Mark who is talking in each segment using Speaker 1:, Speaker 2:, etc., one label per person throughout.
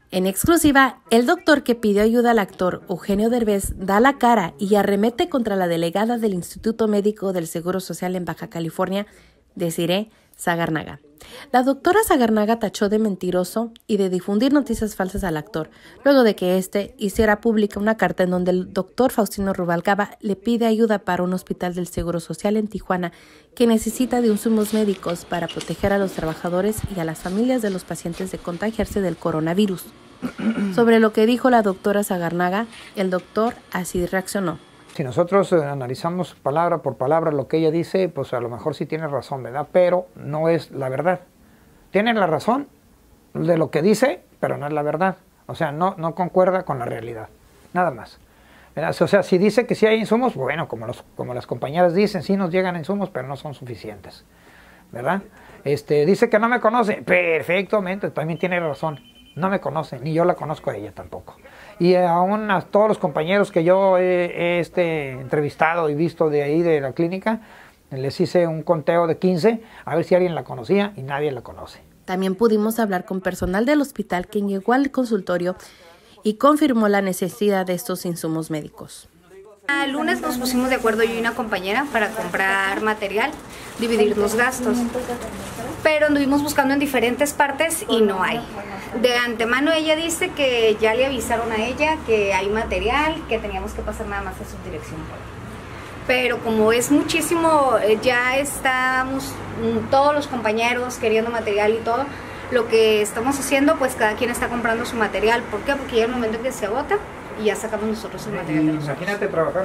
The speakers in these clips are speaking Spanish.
Speaker 1: En exclusiva, el doctor que pidió ayuda al actor Eugenio Derbez da la cara y arremete contra la delegada del Instituto Médico del Seguro Social en Baja California, Desiree Sagarnaga. La doctora Sagarnaga tachó de mentiroso y de difundir noticias falsas al actor, luego de que éste hiciera pública una carta en donde el doctor Faustino Rubalcaba le pide ayuda para un hospital del Seguro Social en Tijuana que necesita de insumos médicos para proteger a los trabajadores y a las familias de los pacientes de contagiarse del coronavirus. Sobre lo que dijo la doctora Sagarnaga, el doctor así reaccionó.
Speaker 2: Si nosotros analizamos palabra por palabra lo que ella dice, pues a lo mejor sí tiene razón, ¿verdad? Pero no es la verdad. Tiene la razón de lo que dice, pero no es la verdad. O sea, no concuerda con la realidad. Nada más. ¿Verdad? O sea, si dice que sí hay insumos, bueno, como las compañeras dicen, sí nos llegan insumos, pero no son suficientes. ¿Verdad? Dice que no me conoce. Perfectamente, también tiene razón. No me conoce, ni yo la conozco a ella tampoco. Y aún a todos los compañeros que yo he entrevistado y visto de ahí de la clínica, les hice un conteo de 15, a ver si alguien la conocía, y nadie la conoce.
Speaker 1: También pudimos hablar con personal del hospital quien llegó al consultorio y confirmó la necesidad de estos insumos médicos.
Speaker 3: El lunes nos pusimos de acuerdo yo y una compañera para comprar material, dividir los gastos, pero anduvimos buscando en diferentes partes y no hay. De antemano ella dice que ya le avisaron a ella que hay material, que teníamos que pasar nada más a su dirección. Pero como es muchísimo, ya estamos todos los compañeros queriendo material y todo, lo que estamos haciendo, pues cada quien está comprando su material. ¿Por qué? Porque llega el momento en que se agota y ya sacamos nosotros el material de nosotros.
Speaker 2: Imagínate trabajar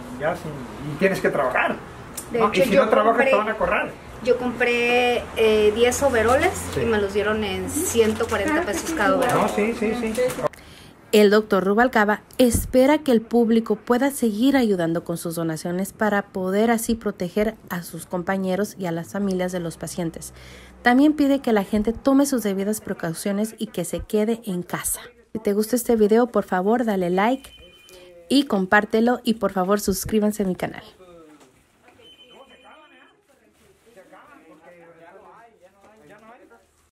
Speaker 2: y tienes que trabajar.
Speaker 3: De hecho,
Speaker 2: y si no trabajas te van a correr.
Speaker 3: Yo compré 10 overoles y me los dieron en 140 pesos cada overol.
Speaker 2: No, sí.
Speaker 1: El doctor Rubalcaba espera que el público pueda seguir ayudando con sus donaciones para poder así proteger a sus compañeros y a las familias de los pacientes. También pide que la gente tome sus debidas precauciones y que se quede en casa. Si te gusta este video, por favor, dale like y compártelo y por favor suscríbanse a mi canal.